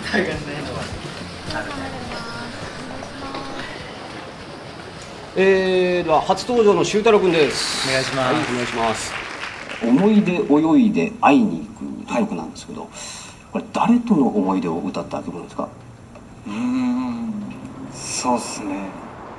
海外のねでは初登場の修太郎くんです。 お願いします。 はい、お願いします。思い出泳いで会いに行くという曲なんですけど、これ誰との思い出を歌った曲なんですか？ そうっすね。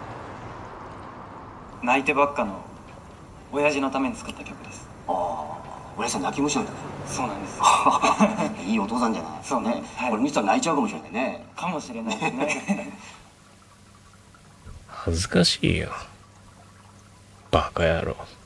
泣いてばっかの親父のために作った曲です。 ああ、親父さん泣き虫なんだね。 そうなんです。 いいお父さんじゃない。 そうね。はい、 これ見てたら泣いちゃうかもしれないね。 かもしれないですね。 恥ずかしいよ。バカ野郎。